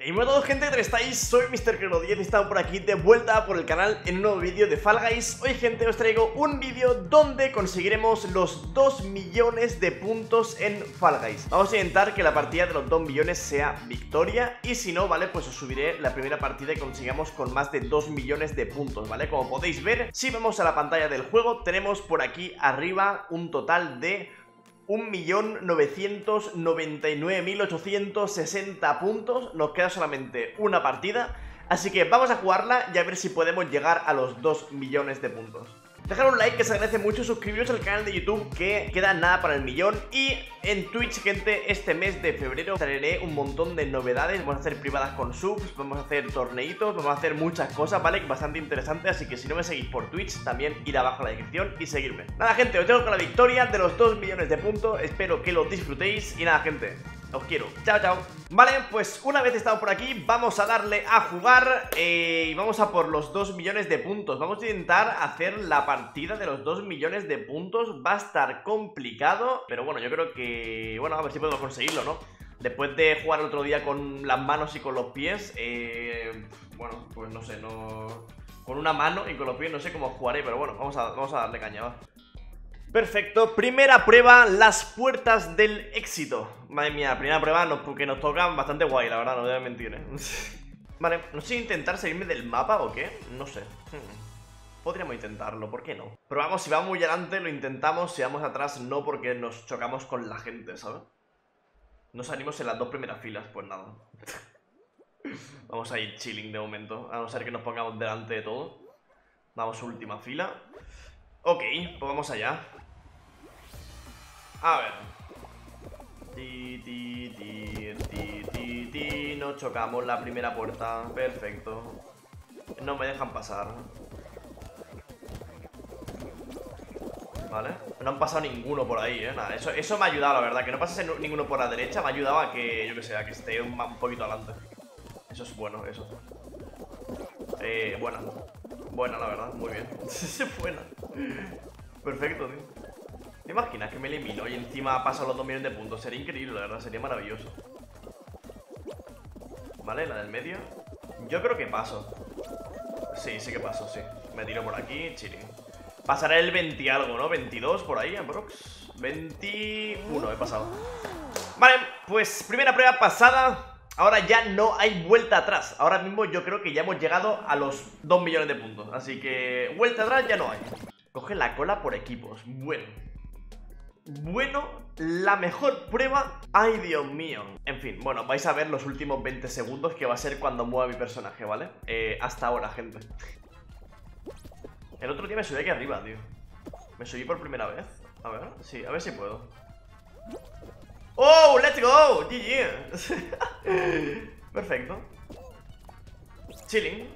Y bueno a todos, gente, ¿cómo estáis? Soy MrKreno10 y estamos por aquí de vuelta por el canal en un nuevo vídeo de Fall Guys. Hoy, gente, os traigo un vídeo donde conseguiremos los 2 millones de puntos en Fall Guys. Vamos a intentar que la partida de los 2 millones sea victoria, y si no, ¿vale? Pues os subiré la primera partida y consigamos con más de 2 millones de puntos, ¿vale? Como podéis ver, si vemos a la pantalla del juego, tenemos por aquí arriba un total de 1.999.860 puntos. Nos queda solamente una partida, así que vamos a jugarla y a ver si podemos llegar a los 2 millones de puntos. Dejar un like, que se agradece mucho, suscribiros al canal de YouTube, que queda nada para el millón. Y en Twitch, gente, este mes de febrero traeré un montón de novedades. Vamos a hacer privadas con subs, vamos a hacer torneitos, vamos a hacer muchas cosas, ¿vale? Bastante interesante, así que si no me seguís por Twitch, también ir abajo a la descripción y seguirme. Nada, gente, os dejo con la victoria de los 2 millones de puntos. Espero que lo disfrutéis y nada, gente, os quiero. Chao, chao. Vale, pues una vez estado por aquí, vamos a darle a jugar y vamos a por los 2 millones de puntos. Vamos a intentar hacer la partida de los 2 millones de puntos. Va a estar complicado, pero bueno, yo creo que... bueno, a ver si podemos conseguirlo, ¿no? Después de jugar el otro día con las manos y con los pies, bueno, pues no sé, no... con una mano y con los pies no sé cómo jugaré, pero bueno, vamos a darle caña, va. Perfecto, primera prueba, las puertas del éxito. Madre mía, primera prueba que nos tocan bastante guay, la verdad, no voy a mentir, Vale, no sé si intentar salirme del mapa o qué, no sé. Podríamos intentarlo, ¿por qué no? Probamos, si vamos muy adelante lo intentamos, si vamos atrás no, porque nos chocamos con la gente, ¿sabes? No salimos en las 2 primeras filas, pues nada. Vamos a ir chilling de momento, a no ser que nos pongamos delante de todo. Vamos, última fila. Ok, pues vamos allá. A ver. Nos chocamos la primera puerta. Perfecto. No me dejan pasar. Vale. No han pasado ninguno por ahí, nada. Eso me ha ayudado, la verdad. Que no pasase ninguno por la derecha me ha ayudado a que, yo que sé, a que esté un poquito adelante. Eso es bueno, eso. Buena. Buena, la verdad, muy bien. Buena. Perfecto, tío. ¿Te imaginas que me elimino y encima paso los 2 millones de puntos? Sería increíble, la verdad, sería maravilloso. Vale, la del medio. Yo creo que paso. Sí, sí que paso, sí. Me tiro por aquí, chilling. Pasaré el 20 y algo, ¿no? 22 por ahí, aprox. 21 he pasado. Vale, pues primera prueba pasada. Ahora ya no hay vuelta atrás. Ahora mismo yo creo que ya hemos llegado a los 2 millones de puntos. Así que vuelta atrás ya no hay. Coge la cola por equipos. Bueno, la mejor prueba. Ay, Dios mío. En fin, bueno, vais a ver los últimos 20 segundos, que va a ser cuando mueva mi personaje, ¿vale? Hasta ahora, gente. El otro día me subí aquí arriba, tío. Me subí por primera vez. A ver, sí, a ver si puedo. ¡Oh, let's go! GG. Perfecto. Chilling.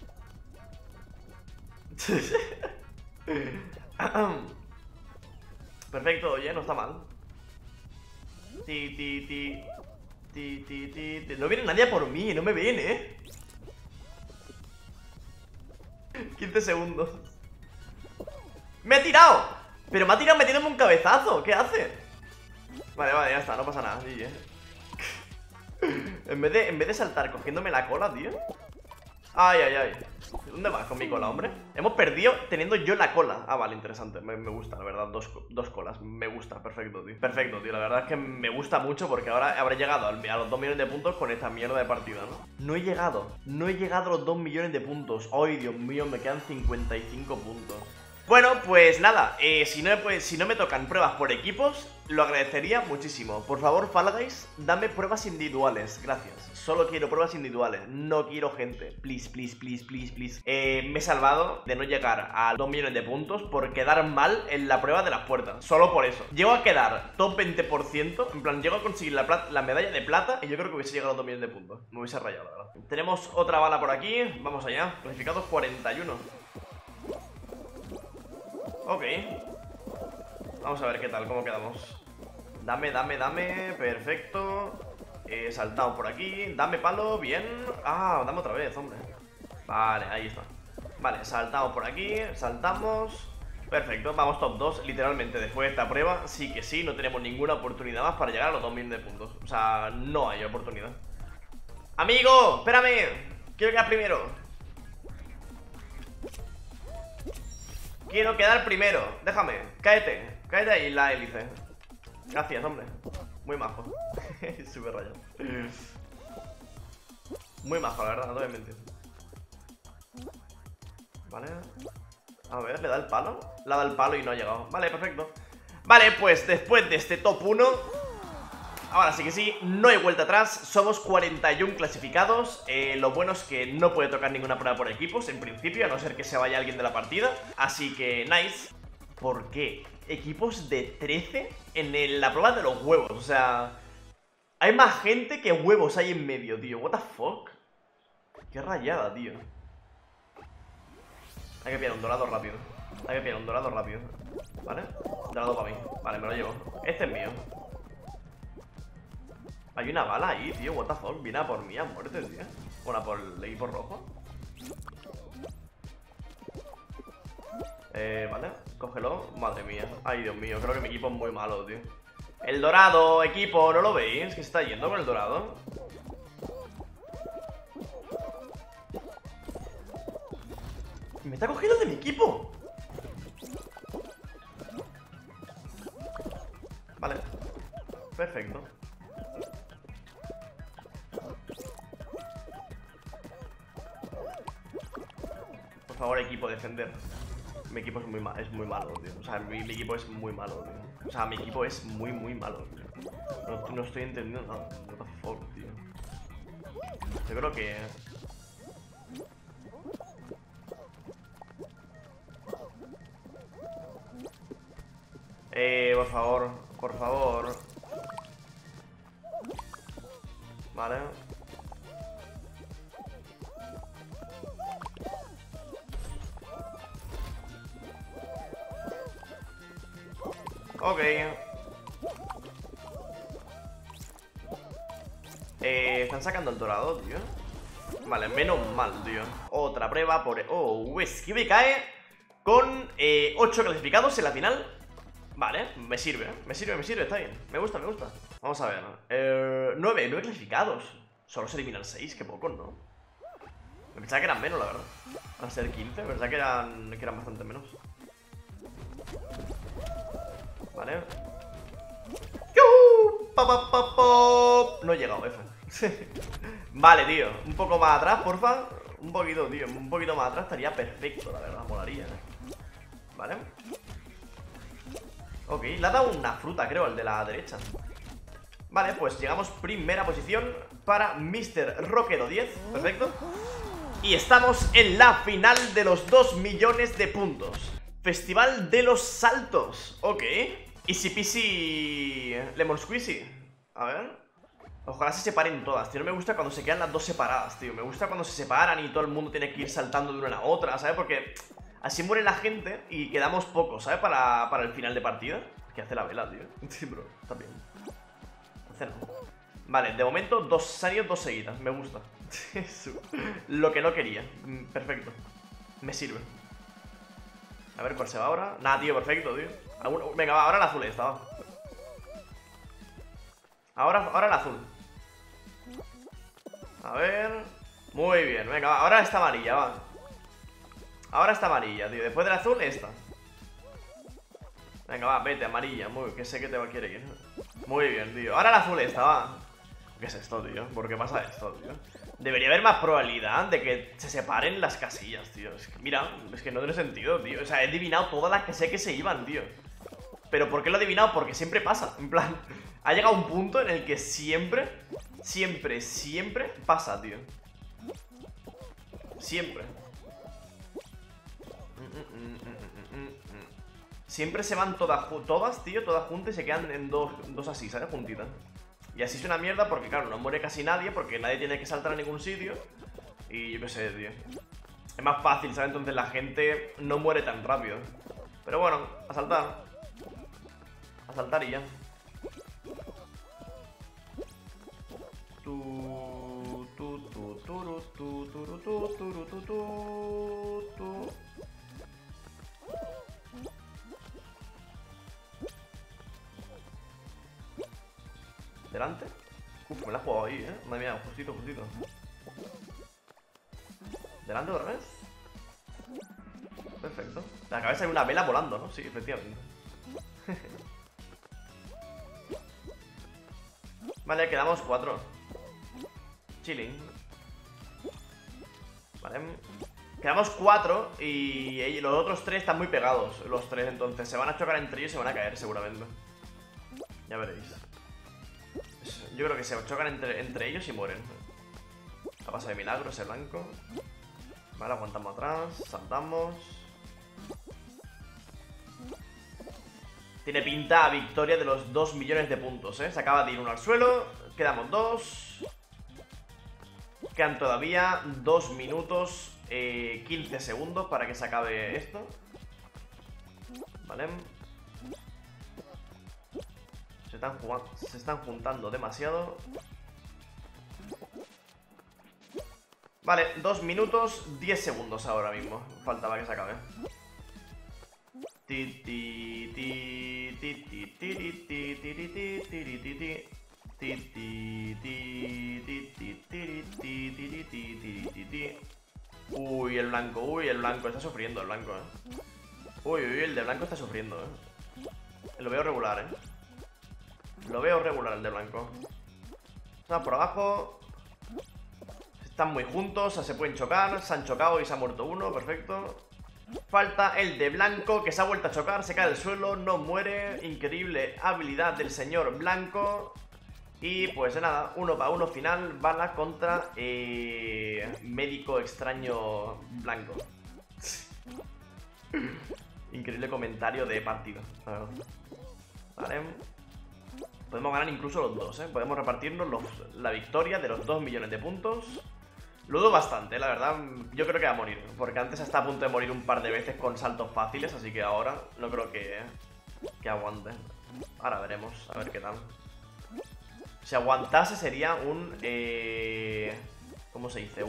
Perfecto, oye, no está mal. No viene nadie por mí, no me viene, 15 segundos. ¡Me ha tirado! Pero me ha tirado metiéndome un cabezazo. ¿Qué hace? Vale, ya está, no pasa nada, GG. En vez de saltar cogiéndome la cola, tío. Ay. ¿Dónde vas con mi cola, hombre? Hemos perdido teniendo yo la cola. Ah, vale, interesante, me gusta, la verdad, dos colas. Me gusta, perfecto, tío. Perfecto, tío, la verdad es que me gusta mucho, porque ahora habré llegado a los 2 millones de puntos con esta mierda de partida, ¿no? No he llegado a los 2 millones de puntos. Ay, Dios mío, me quedan 55 puntos. Bueno, pues nada, si no me tocan pruebas por equipos, lo agradecería muchísimo. Por favor, Fall Guys, dame pruebas individuales, gracias. Solo quiero pruebas individuales, no quiero gente. Please. Me he salvado de no llegar a 2 millones de puntos por quedar mal en la prueba de las puertas. Solo por eso. Llego a quedar top 20%, en plan, llego a conseguir la medalla de plata, y yo creo que hubiese llegado a 2 millones de puntos. Me hubiese rayado, la verdad. Tenemos otra bala por aquí, vamos allá. Clasificados 41. Ok. Vamos a ver qué tal, cómo quedamos. Dame, perfecto. Saltado por aquí, dame palo, bien. Ah, dame otra vez, hombre. Vale, ahí está. Vale, saltamos por aquí, saltamos. Perfecto, vamos top 2, literalmente. Después de esta prueba, sí que sí, no tenemos ninguna oportunidad más para llegar a los 2 millones de puntos. O sea, no hay oportunidad. Amigo, espérame. Quiero quedar primero. Quiero quedar primero. Déjame. Cáete. Cáete ahí en la hélice. Gracias, hombre. Muy majo. Súper rayado. Muy majo, la verdad, no te voy a mentir. Vale. A ver, ¿le da el palo? Le ha dado el palo y no ha llegado. Vale, perfecto. Vale, pues después de este top 1, ahora sí que sí, no hay vuelta atrás. Somos 41 clasificados. Lo bueno es que no puede tocar ninguna prueba por equipos, en principio, a no ser que se vaya alguien de la partida. Así que, nice. ¿Por qué? Equipos de 13 en la prueba de los huevos. O sea, hay más gente que huevos hay en medio, tío. What the fuck. Qué rayada, tío. Hay que pillar un dorado rápido. Hay que pillar un dorado rápido. ¿Vale? Dorado para mí. Vale, me lo llevo. Este es mío. Hay una bala ahí, tío. What the fuck. Viene a por mí a muerte, tío. Bueno, a por el equipo rojo. Vale. Cógelo. Madre mía. Ay, Dios mío. Creo que mi equipo es muy malo, tío. El dorado, equipo. ¿No lo veis? Que se está yendo con el dorado. Me está cogiendo de mi equipo. Vale. Perfecto. Por favor, equipo, defender. Mi equipo es muy malo, tío. O sea, mi equipo es muy malo, tío. O sea, mi equipo es muy malo, tío. No estoy entendiendo nada. What the fuck, tío. Yo creo que... por favor, por favor. Vale. Ok. Están sacando el dorado, tío. Vale, menos mal, tío. Otra prueba por... Oh, esquive cae con 8 clasificados en la final. Vale, me sirve, está bien. Me gusta. Vamos a ver. 9 clasificados. Solo se eliminan 6, qué pocos, ¿no? Me pensaba que eran menos, la verdad. Van a ser 15, pensaba que eran bastante menos. Vale. No he llegado, F. Vale, tío. Un poco más atrás, porfa. Un poquito, tío. Un poquito más atrás estaría perfecto, la verdad. Molaría, Vale. Ok, le ha dado una fruta, creo, al de la derecha. Vale, pues llegamos primera posición para Mr. Roquero 10. Perfecto. Y estamos en la final de los 2 millones de puntos. Festival de los saltos. Ok. Easy peasy lemon squeezy. A ver. Ojalá se separen todas, tío. No me gusta cuando se quedan las dos separadas, tío. Me gusta cuando se separan y todo el mundo tiene que ir saltando de una a la otra, ¿sabes? Porque así muere la gente y quedamos pocos, ¿sabes? Para el final de partida. Que hace la vela, tío. Sí, bro, está bien. Hace no. Vale, de momento dos años, 2 seguidas. Me gusta. Lo que no quería. Perfecto. Me sirve. A ver cuál se va ahora. Nada, tío, perfecto, tío. Venga, va, ahora el azul esta, va. Ahora el azul. A ver. Muy bien, venga, va. Ahora esta amarilla, va. Ahora esta amarilla, tío. Después del azul, esta. Venga, va, vete, amarilla. Que sé que te va a querer ir. Muy bien, tío. Ahora el azul esta, va. ¿Qué es esto, tío? ¿Por qué pasa esto, tío? Debería haber más probabilidad de que se separen las casillas, tío. Es que, mira, es que no tiene sentido, tío. O sea, he adivinado todas las que sé que se iban, tío. ¿Pero por qué lo he adivinado? Porque siempre pasa. En plan, ha llegado un punto en el que siempre pasa, tío. Siempre. Siempre se van todas, tío, todas juntas y se quedan en dos así, ¿sabes? Juntitas. Y así es una mierda porque, claro, no muere casi nadie porque nadie tiene que saltar a ningún sitio. Y yo qué sé, tío. Es más fácil, ¿sabes? Entonces la gente no muere tan rápido. Pero bueno, a saltar. A saltar y ya. Delante. Uf, me la he jugado ahí, Madre mía, justito, justito. ¿Delante otra vez? Perfecto. De la cabeza hay una vela volando, ¿no? Sí, efectivamente. Vale, quedamos 4. Chilling. Vale. Quedamos 4 y los otros 3 están muy pegados. Los 3, entonces se van a chocar entre ellos y se van a caer seguramente. Ya veréis. Yo creo que se chocan entre ellos y mueren. Ha pasado de milagro ese blanco. Vale, aguantamos atrás. Saltamos. Tiene pinta a victoria de los 2 millones de puntos, Se acaba de ir uno al suelo. Quedamos 2. Quedan todavía 2 minutos 15 segundos para que se acabe esto. Vale. Se están juntando demasiado. Vale, 2 minutos 10 segundos ahora mismo. Falta para que se acabe. Uy, el blanco está sufriendo, el blanco, Uy, el de blanco está sufriendo, Lo veo regular, Lo veo regular el de blanco. Está por abajo. Están muy juntos, se pueden chocar. Se han chocado y se ha muerto uno, perfecto. Falta el de blanco, que se ha vuelto a chocar, se cae al suelo, no muere. Increíble habilidad del señor blanco. Y pues nada, 1 para 1 final, bala contra médico extraño blanco. Increíble comentario de partido. Vale. Podemos ganar incluso los dos, Podemos repartirnos la victoria de los 2 millones de puntos. Lo dudo bastante, la verdad. Yo creo que va a morir, porque antes está a punto de morir un par de veces con saltos fáciles. Así que ahora no creo que aguante. Ahora veremos, a ver qué tal. Si aguantase sería un... ¿cómo se dice?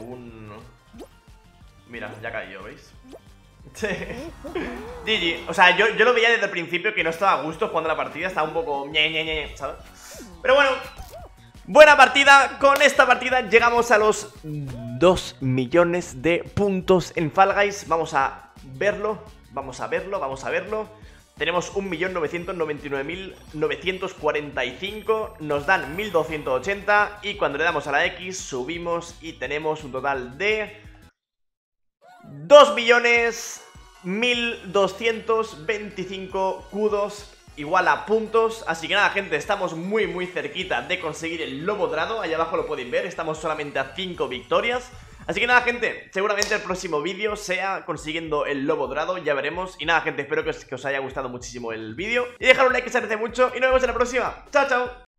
Mira, ya cayó, ¿veis? GG. O sea, yo lo veía desde el principio que no estaba a gusto jugando la partida. Estaba un poco... ¿sabes? Pero bueno, buena partida. Con esta partida llegamos a los 2 millones de puntos en Fall Guys. Vamos a verlo. Vamos a verlo. Tenemos 1.999.945. Nos dan 1.280. Y cuando le damos a la X subimos y tenemos un total de 2.125.000 kudos igual a puntos. Así que nada, gente, estamos muy cerquita de conseguir el lobo dorado. Allá abajo lo podéis ver, estamos solamente a 5 victorias. Así que nada, gente, seguramente el próximo vídeo sea consiguiendo el lobo dorado, ya veremos. Y nada, gente, espero que os haya gustado muchísimo el vídeo. Y dejad un like que se agradece mucho y nos vemos en la próxima. Chao, chao.